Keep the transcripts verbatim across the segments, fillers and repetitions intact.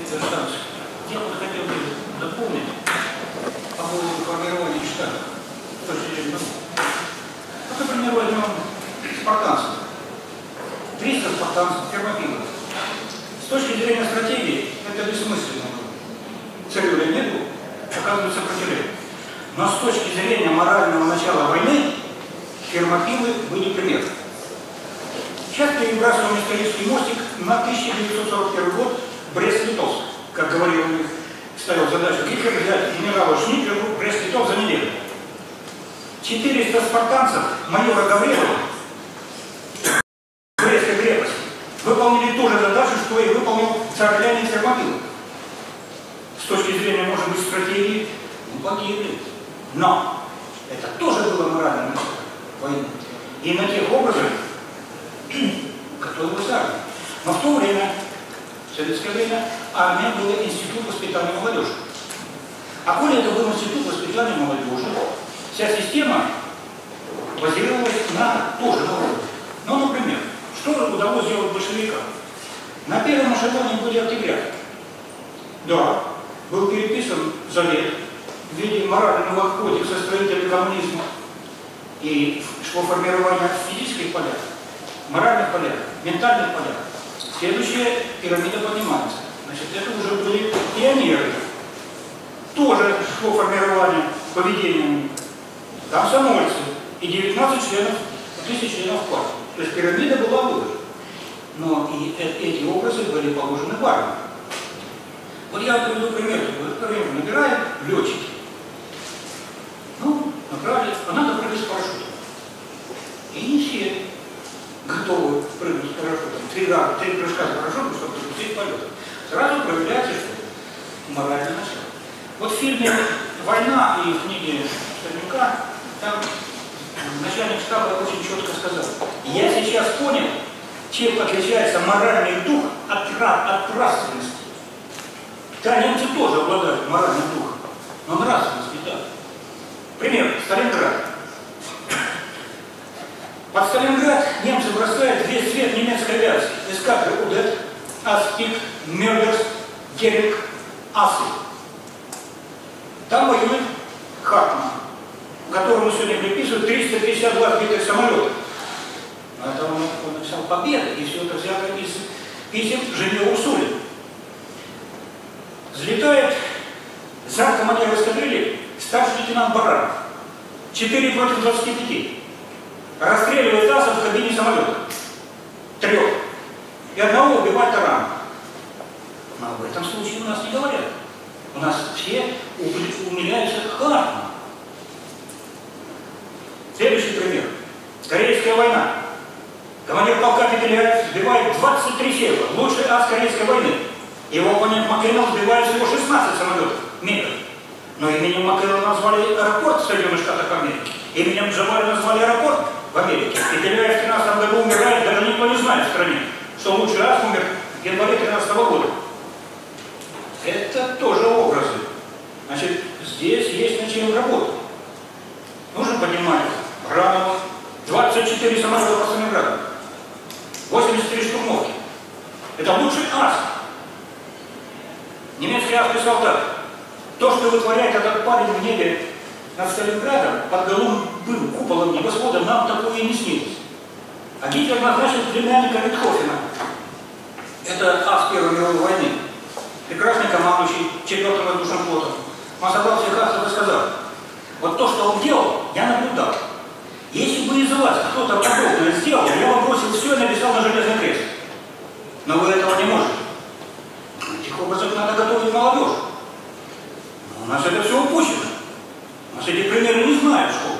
станции. Я вот хотел бы дополнить по поводу формирования штата. Вот, например, возьмем спартанцев. триста спартанцев, Фермопила. С точки зрения стратегии это бессмысленно. Царюля нету, оказывается сопротивление. Но с точки зрения морального начала войны Фермопилы были пример. Сейчас перебрасываем исторический мостик на тысяча девятьсот сорок первый год, Брест-Литовск. Как говорил, ставил задачу Гитлер взять генерала Шнитлеру Брест-Литовск за неделю. четыреста спартанцев майора Гаврилова в Брестской крепости выполнили ту же задачу, что и выполнил царь Леонид Фермопилов. С точки зрения, может быть, стратегии, ну, погибли. Но это тоже было моральное начало войны. И на тех образах готовилась армия. Но в то время, в советское время, армия была институт воспитания молодежи. А коли это был институт воспитания молодежи, вся система базировалась на тоже на уровне. Ну, например, что же удалось сделать большевикам? На первом эшелоне были октября. Да, был переписан завет в виде морального кодекса строителей коммунизма. И шло формирование физических полях, моральных полях, ментальных полях. Следующая пирамида поднимается. Значит, это уже были пионеры. Тоже шло формирование поведения. Комсомольцы и девятнадцать членов, тысяч членов партии. То есть пирамида была выложена. Но и эти образы были положены в армию. Вот я приведу пример. Например, набираем летчики. Ну, набрали, а надо прыгать с парашютом. И не все готовы прыгнуть с парашютом. Три раза, три прыжка с парашютом, чтобы запустить полет. Сразу проявляется, что моральное начало. Вот в фильме «Война» и в книге Сталинка там начальник штаба очень четко сказал: я сейчас понял, чем отличается моральный дух от, от нравственности. Да, немцы тоже обладают моральным духом, но нравственность не так. Пример. Сталинград. Под Сталинград немцы бросают весь цвет немецкой авиации. Эскадры Удет, Аспик, Мёрдерс, Геринг, Асли. Там воюет Хартман, которому сегодня приписывают триста пятьдесят два сбитых самолетов. Но это он, он написал «Победа», и все это взято из писем жене Урсуле. Взлетает замкомандир эскадрильи старший лейтенант Баранов. четыре против двадцати пяти. Расстреливает асов в кабине самолета. Трех. И одного убивает таран. Но об этом случае у нас не говорят. У нас все умиляются Хартман. Следующий пример. Корейская война. Командир полка Пепеляев сбивает двадцать три сева. Лучший ас Корейской войны. Его оппонент Маккеллан сбивает всего шестнадцать самолетов. Метров. Но именем Маккеллана назвали аэропорт в Соединенных Штатах Америки. Именем Джамаля назвали аэропорт в Америке. Пепеляев в тринадцатом году умирает, даже никто не знает в стране, что лучший ас умер в январе тринадцатого года. Это тоже образы. Значит, здесь есть над чем работать. Нужно понимать, Бранова, двадцать четыре самолета по Сталинграду, восемьдесят три штурмовки. Это лучший ас. Немецкий ас писал так: то, что вытворяет этот парень в небе над Сталинградом, под голубым куполом небосвода, нам такое и не снилось. А Гитлер назначил племянника Витхофена. Это ас Первой мировой войны. Прекрасный командующий четвёртым воздушным флотом. Он собрал всех асов и сказал: вот то, что он делал, я наблюдал. Если бы из вас кто-то подобное сделал, я бы бросил все и написал на железный крест. Но вы этого не можете. Этих образов надо готовить молодежь. Но у нас это все упущено. У нас эти примеры не знают школы.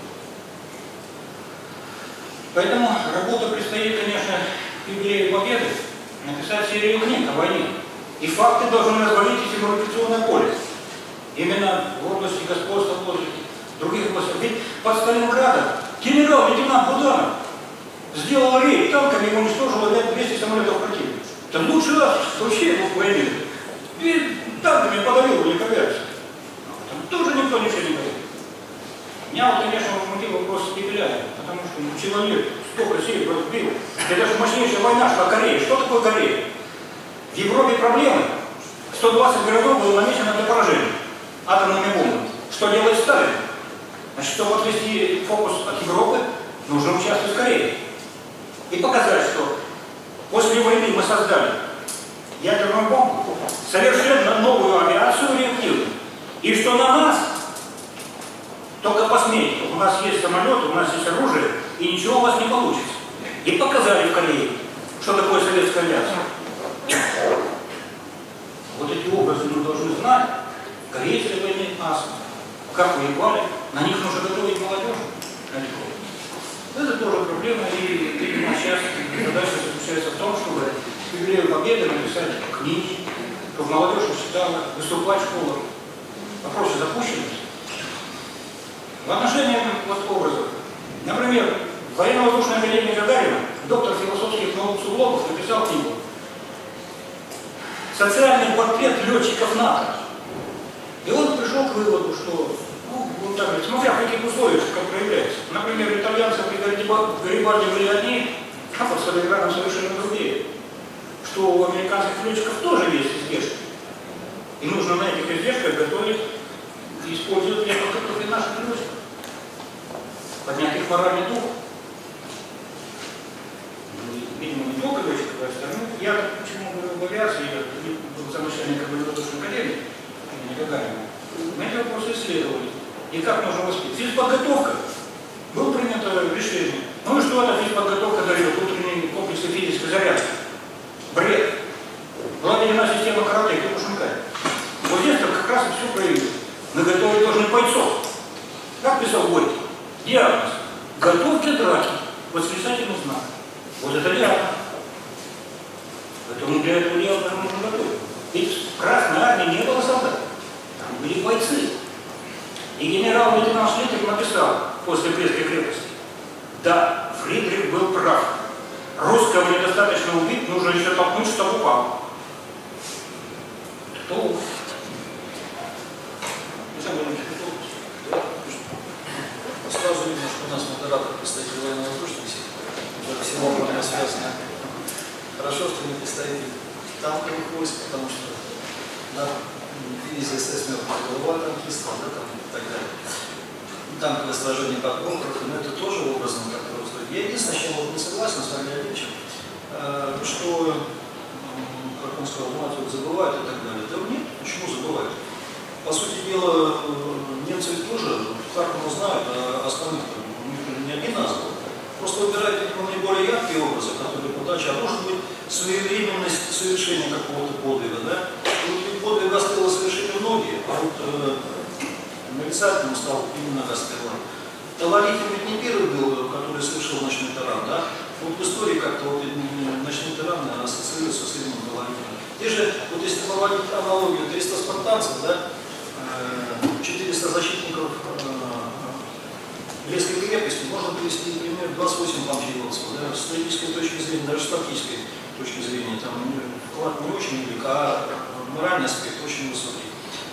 Поэтому работа предстоит, конечно, к юбилею Победы написать серию книг о войне. И факты должны развалить эти информационное поле. Именно в области господства, в области других областей. Ведь под Сталинградом генерал-лейтенант Буданов сделал рейд танками и уничтожил двести самолетов противника. Это лучший раз вообще в войне. И танками подавил авиацию. Там тоже никто ничего не говорит. Меня вот, конечно, возмутил вопрос Пепеляева, потому что ну, человек столько сил разбил. Это же мощнейшая война шла Корея. Что такое Корея? В Европе проблемы. сто двадцать городов было намечено для поражения атомными бомбами. Что делает Сталин? Значит, чтобы отвести фокус от Европы, нужно участвовать скорее. И показать, что после войны мы создали ядерную бомбу, совершенно новую авиацию реактивную. И что на нас только посмейте, у нас есть самолеты, у нас есть оружие, и ничего у вас не получится. И показали в Корее, что такое советская авиация. Вот эти образы мы должны знать. Корейцы войны нас, как воевали, на них нужно готовить молодежь. Это тоже проблема, и, видимо, сейчас задача заключается в том, чтобы к юбилею Победы написать книги, чтобы молодежь читала, выступать в школах. Вопросы запущены. В отношении вот образов. Например, военно-воздушная академия Гагарина, доктор философских наук Суглобов написал книгу «Социальный портрет летчиков НАТО». И он пришел к выводу, что, ну, вот так, смотря в каких условиях, как проявляется. Например, итальянцы при Гарибальди были одни, а под Сталинградом совершенно другие. Что у американских летчиков тоже есть издержки. И нужно на этих издержках готовить и использовать для подготовки наших летчиков. Поднять их моральный дух. Видимо, не только летчиков, а остальных. Я почему говорю об авиации, я был замышленником военно-воздушной академии, не Гагарина. Мы эти вопросы исследовали. И как нужно воспитать? Физподготовка. Было принято решение. Ну и что эта физподготовка дает? Утренние комплексы физической зарядки. Бред. Была введена система карате и кукушинкай. Вот здесь как раз и все проявилось. Мы готовить должны бойцов. Как писал Горький? Диагноз. Готовьте драки. Восклицательный знак. Вот это диагноз. Поэтому для этого дела нужно готовить. Ведь в Красной армии не было солдат. Там были бойцы. И генерал-лейтенант Шлиттер написал после Брестской крепости: да, Фридрих был прав. Русского недостаточно убить, нужно еще толкнуть, чтобы упал. Кто? Сразу видно, что у нас модератор представитель военно-воздушных сил, уже всего время связано. Хорошо, что не представитель танковых войск, потому что да, дивизия СС «Мертвая голова» танкистов, да, там, и так далее. Танковое сражение под Прохоровкой, но это тоже образом как-то устроить. Я единственное, с чем вот не согласен с вами, Ильичем, что, как он сказал, мать вот забывают и так далее. Да нет, почему забывают? По сути дела, немцы ведь тоже Харькова знают, а остальных у них не один нас был. Просто выбирают видимо, наиболее яркие образы, которые подача, а может быть своевременность совершения какого-то подвига, да? И вот ведь подвиг Гастелла совершили многие, а вот э, нарицательным стал именно Гастелла. Талалихин ведь не первый был, который совершил ночной таран, да? Вот в истории как-то вот ночные тараны ассоциируются с именем Талалихина. Те же, вот если проводить аналогию, триста спартанцев, да? четыреста защитников Брестской крепости, можно привести, например, двадцать восемь панфиловцев. Да, с стратегической точки зрения, даже с тактической точки зрения, там вклад не очень велик, а моральный аспект очень высокий.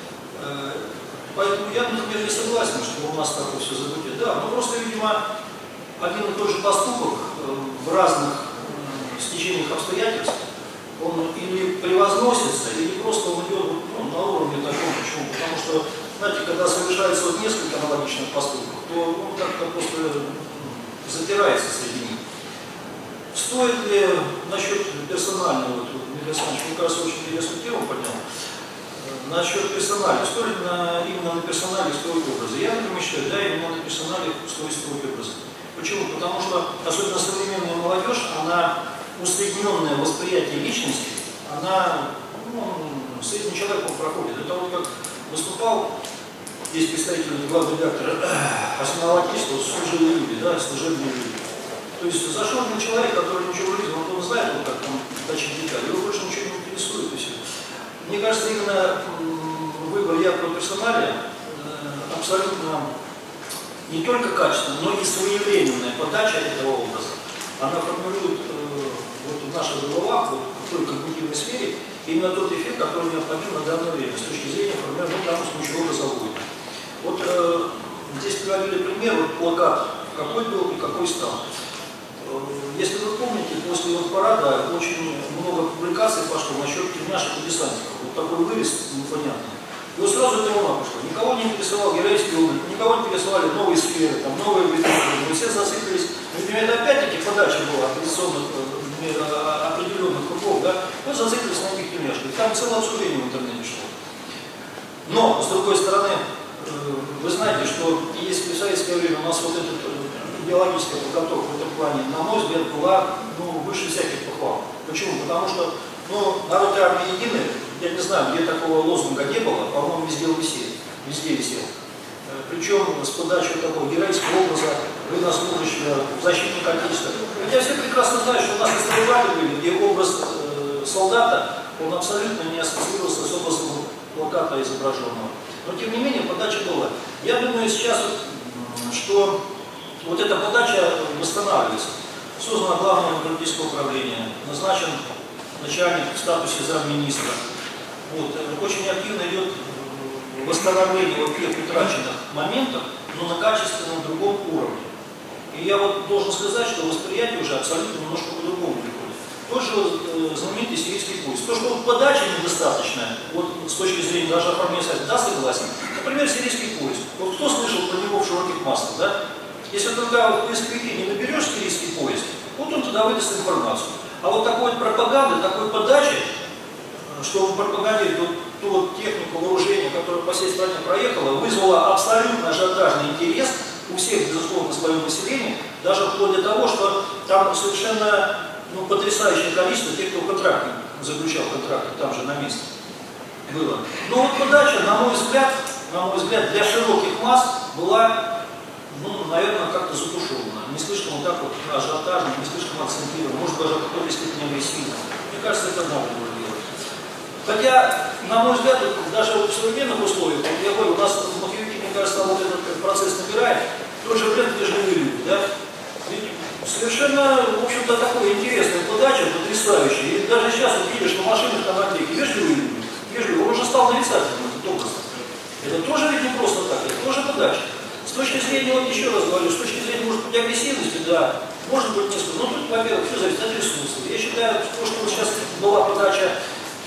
Поэтому я, например, не согласен, что у нас такое все забытие. Да, но просто, видимо, один и тот же поступок в разных стечениях обстоятельств, он или превозносится, или просто он идет ну, на уровне таком. Почему? Потому что, знаете, когда совершается вот несколько аналогичных поступков, то он как-то просто затирается среди них. Стоит ли насчет персонального, вот, Дмитрий Александрович, вы как раз очень интересную тему поднял, насчет персоналей, стоит ли на, именно на персонале строить образы? Я, например, считаю, да, именно на персонале стоит строить образы. Почему? Потому что, особенно современная молодежь, она усредненное восприятие личности, она, ну, средний человек он проходит. Это вот как выступал здесь представитель главного редактора основательства служебные люди, да, служебные люди. То есть зашел на человек, который ничего в жизни, он, он знает, вот как там точить детали, его больше ничего не интересует. И все. Мне кажется, именно выбор яркого персоналя абсолютно не только качественная, но и своевременная подача этого образа. Она формирует вот в наших головах, вот в той когнитивной сфере, именно тот эффект, который необходим на данное время, с точки зрения формирования, ну, в данном случае, образовой. Вот э, здесь приводили пример, вот плакат, какой был и какой стал. Э, если вы помните, после вот парада очень много публикаций пошло насчет тельняшек и десантиков. Вот такой вырез непонятный. И вот сразу это волна пошла. Никого не интересовал героический облик, никого не интересовали новые сферы, там, новые виды. Мы все зациклились. Например, это опять-таки подача была оппозиционных определенных кругов, да? Мы зациклились на этих темешках. Там целое обсуждение в интернете шло. Но, с другой стороны, вы знаете, что если в советское время у нас вот эта идеологическая подготовка в этом плане, на мой взгляд, была ну, выше всяких похвал. Почему? Потому что ну, народ и армия едины. Я не знаю, где такого лозунга не было, по-моему, везде висел. Везде висел. Причем с подачей такого героического образа, военнослужащего, защитника Отечества. Я все прекрасно знаю, что у нас истории были, где образ э, солдата, он абсолютно не ассоциировался с образом плаката изображенного. Но тем не менее подача была. Я думаю сейчас, что вот эта подача восстанавливается. Создано главное политическое управление, назначен начальник в статусе замминистра. Вот, очень активно идет восстановление вот тех утраченных моментов, но на качественном другом уровне. И я вот должен сказать, что восприятие уже абсолютно немножко по-другому приходит. Тот же э, знаменитый сирийский поезд. То, что вот подача недостаточная, вот с точки зрения даже оформления сайта, да, согласен. Например, сирийский поезд. Вот кто слышал про него в широких массах, да? Если тогда вот в поисковике не наберешь сирийский поезд, вот он туда выдаст информацию. А вот такой вот пропаганды, такой подачи, что он пропагандирует вот ту вот технику вооружения, которая по всей стране проехала, вызвала абсолютно ажиотажный интерес у всех, безусловно, своего населения, даже вплоть до того, что там совершенно ну, потрясающее количество тех, кто контракт заключал контракты там же на месте было. Но вот подача, на мой взгляд, на мой взгляд, для широких масс была, ну, наверное, как-то затушевана. Не слишком вот так вот ажиотажно, не слишком акцентирована, может даже в какой-то степени агрессивно. Мне кажется, это надо было делать. Хотя, на мой взгляд, даже в современных условиях, я говорю, у нас в маховике, мне кажется, вот этот процесс набирает, тот же бренд «Вежливые люди», да? Ведь совершенно, в общем-то, такая интересная подача, потрясающая. И даже сейчас вот видишь на машинах, на наклейке «Вежливые люди», вежливые, он уже стал нарицательным, этот образ. Это тоже ведь не просто так, это тоже подача. С точки зрения, вот еще раз говорю, с точки зрения, может быть, агрессивности, да, может быть, несколько. Но тут, во-первых, все зависит от ресурсов. Я считаю, что, что вот сейчас была подача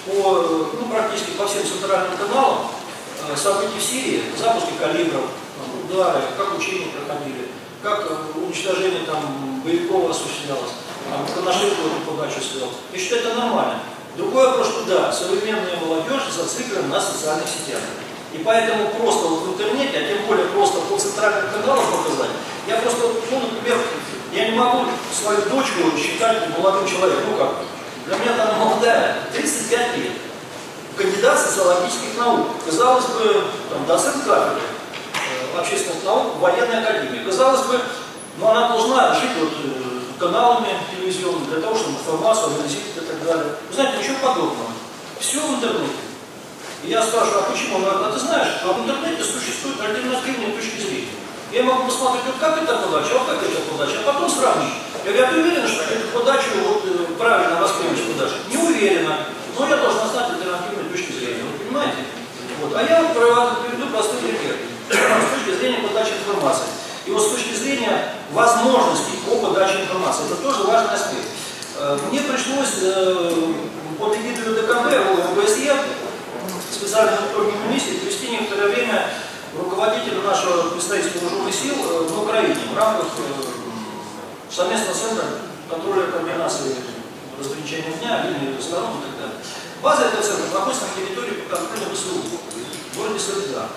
по, ну, практически по всем центральным каналам, э, событий в Сирии, запуски калибров, удары, как учения проходили, как э, уничтожение там боевиков осуществлялось, там, Коношенко эту подачу сделал. Я считаю, это нормально. Другой вопрос, что да, современная молодежь зациклена на социальных сетях. И поэтому просто вот в интернете, а тем более просто по центральным каналам показать, я просто, ну, например, я не могу свою дочку считать молодым человеком. Ну как? Для меня она молодая, тридцать пять лет. Кандидат социологических наук. Казалось бы, там, доцент кафедры э, общественных наук в военной академии. Казалось бы, ну, она должна жить вот, э, каналами телевизионными для того, чтобы информацию анализировать и так далее. Вы знаете, ничего подобного. Все в интернете. И я спрашиваю, а почему? Она говорит, а ты знаешь, что в интернете существуют альтернативные точки зрения. Я могу посмотреть, вот как эта подача, а вот как эта подача, а потом сравнить. Я говорю, а ты уверена, что эту подачу вот, правильно воспримешь подачу? Не уверена, но я должна знать альтернативные точки зрения. Вы понимаете? Вот. А я вот приведу простой пример. С точки зрения подачи информации. И вот с точки зрения возможностей по подаче информации. Это тоже важный аспект. Мне пришлось под эгидой ДКБ, ОБСЕ, специальной мониторинговой миссии, провести некоторое время руководителя нашего представительства вооруженных сил в Украине в рамках совместного центра контроля координации разграничения дня, линии сторон и так далее. База этого центра находится на территории контроля ВСУ, в городе Солидар.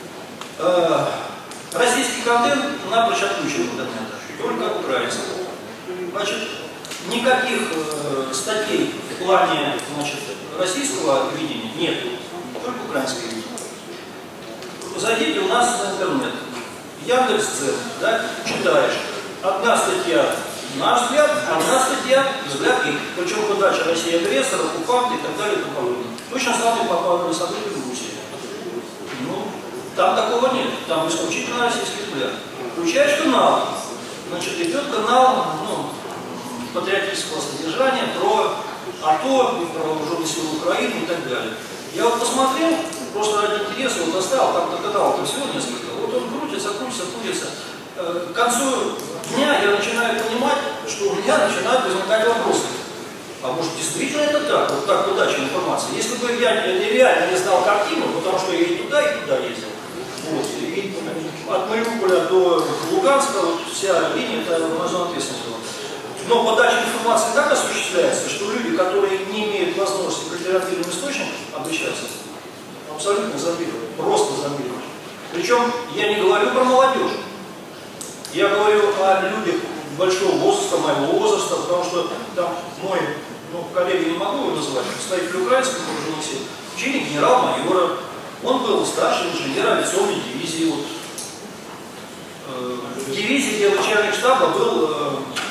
Российский контент напрочь отключен от интернета, только украинский. Значит, никаких э, статей в плане, значит, российского видения нет, только украинское видение. Зайдите у нас на интернет, Яндекс.Дзен, да, читаешь, одна статья наш взгляд, одна статья взгляд их, причем подача России агрессора, оккупанта и так далее и тому подобное. Точно самое попало события в Грузии. Ну, там такого нет, там исключительно российский взгляд. Включаешь канал, значит, идет канал, ну, патриотического содержания про АТО, про вооруженные силы Украины и так далее. Я вот посмотрел, просто ради интереса вот оставил, там на канал всего несколько, вот он крутится, крутится, крутится. К концу дня я начинаю понимать, что у меня начинают возникать вопросы. А может действительно это так, вот так подача информации. Если бы я реально не знал картину, потому что я и туда, и туда ездил, вот, и от Мариуполя до Луганска вот вся линия это на зону ответственности была. Но подача информации так осуществляется, что люди, которые не имеют возможности к альтернативным источникам обучаться, абсолютно замиривают, просто замиривают. Причем я не говорю про молодежь, я говорю о людях большого возраста, моего возраста, потому что там мой, ну, коллега, не могу его называть, представитель украинского вооруженных сил, ученик генерал-майора, он был старший инженер авиационной дивизии. Вот, э, в дивизии, где начальник штаба был, э,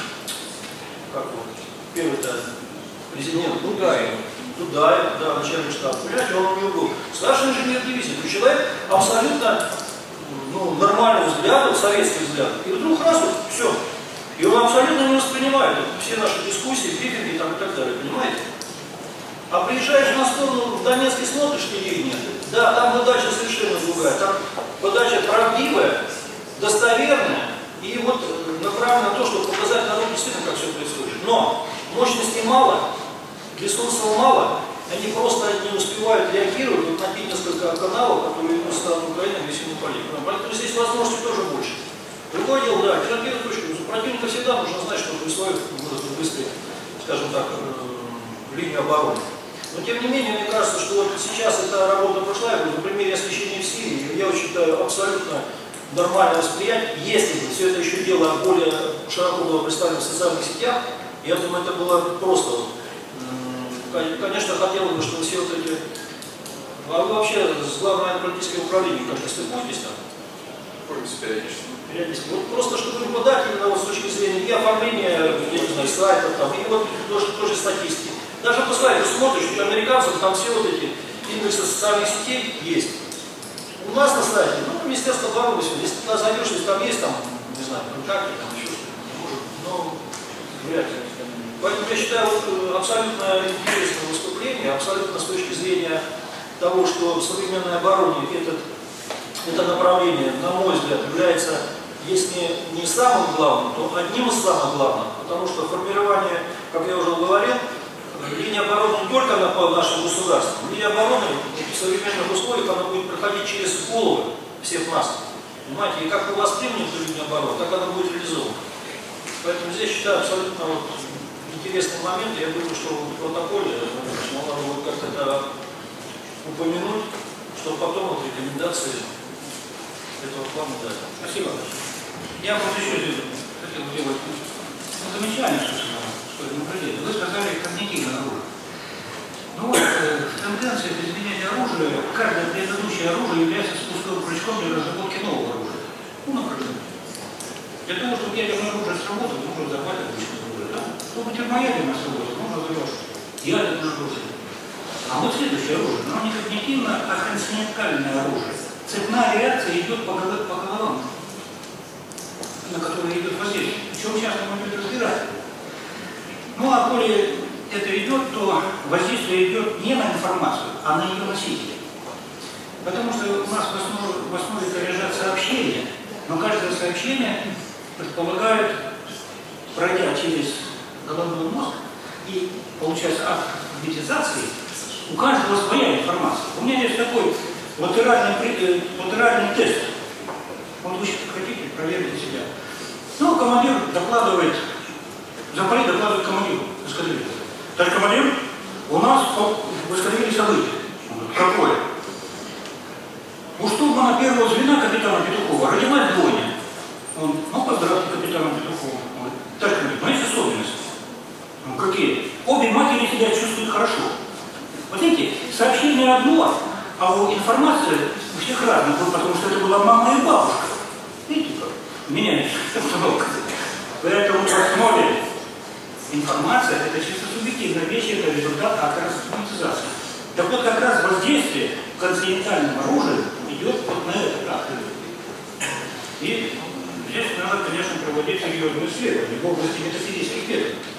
как вот, первый-то президент Дудаев. Дудаев, да, начальник штаба. Понимаете, он у него был старший инженер дивизии. Человек абсолютно, ну, нормального взгляда, советский взгляд. И вдруг раз, вот, все. И он абсолютно не воспринимает все наши дискуссии, брифинги там, и так далее, понимаете? А приезжаешь на сторону в Донецк и смотришь телевидение, да, там подача совершенно другая, там подача правдивая, достоверная, и вот направлена на то, чтобы показать народу действительно, как все происходит. Но мощности мало, ресурсов мало, они просто не успевают реагировать вот на те несколько каналов, которые идут со стороны Украины в весеннем поле. Поэтому здесь возможностей тоже больше. Другое дело, да, альтернативная точка. Противника всегда нужно знать, что происходит в быстрой, скажем так, в линии обороны. Но тем не менее, мне кажется, что вот сейчас эта работа прошла, я говорю, на примере освещения в Сирии, я очень считаю абсолютно нормальное восприятие. Если бы все это еще дело более широко было представлено в социальных сетях, я думаю, это было просто, конечно, хотелось бы, чтобы все вот эти... А вы вообще с главного политического управления как-то стыкуетесь там? Периодически. Периодически. Вот просто, чтобы не подать именно вот с точки зрения и оформления, я не знаю, сайтов, там, и вот тоже, тоже статистики. Даже по сайту смотришь, что у американцев там все вот эти индексы социальных сетей есть. У нас на сайте, ну, Министерство обороны, если туда зайдешь, если там есть, там, не знаю, контакты, там еще что-то, может, но вряд ли. Поэтому я считаю, вот, абсолютно интересное выступление, абсолютно с точки зрения того, что в современной обороне этот, это направление, на мой взгляд, является, если не самым главным, то одним из самых главных, потому что формирование, как я уже говорил, линия обороны не только на нашем государстве, линия обороны в современных условиях она будет проходить через головы всех нас. Понимаете, и как мы воспримем эту линию обороны, так она будет реализована. Поэтому здесь считаю абсолютно вот интересный момент. Я думаю, что в протоколе можно будет как-то это упомянуть, чтобы потом вот рекомендации этого плана дать. Спасибо. Я вот еще хотел сделать ну, замечание, что, что это направление. Вы сказали когнитивное оружие. Ну вот, э, тенденция к изменению оружия, каждое предыдущее оружие является спусковым крючком для разработки нового оружия. Ну, например. Для того, чтобы ядерное оружие сработало, нужно взорвать обычное оружие. Да? Чтобы термоядерное сработало, нужно взорвать ядерное оружие. А вот следующее оружие, оно не когнитивно, а континентальное оружие. Цепная реакция идет по, по головам, на которые идет воздействие. Причем сейчас мы будем разбирать. Ну а коли это идет, то воздействие идет не на информацию, а на ее носителя. Потому что у нас в основе, в основе лежат сообщения, но каждое сообщение предполагает, пройдя через головной мозг и получается акт алфавитизации, у каждого своя информация. У меня есть такой латеральный, латеральный тест. Вот вы хотите, проверите себя. Ну, командир докладывает, замполит докладывает командиру эскадрильи. Товарищ командир, у нас в эскадрилье события. Какое? У штурмана первого звена капитана Петухова родилась двойня. Он, ну, поздравьте капитана Петухова. Он говорит, товарищ командир, но есть особенности. Ну, какие? Обе матери себя чувствуют хорошо. Вот видите, сообщение одно, а у информации у всех разных, потому что это была мама и бабушка. Видите, как меняется обстановка. Поэтому в основе информация – это чисто субъективная вещь, это результат акта автоматизации. Так вот, как раз воздействие континентальным оружием идет вот на этот акт. И здесь надо, конечно, проводить серьезные исследования в области метафизических методов.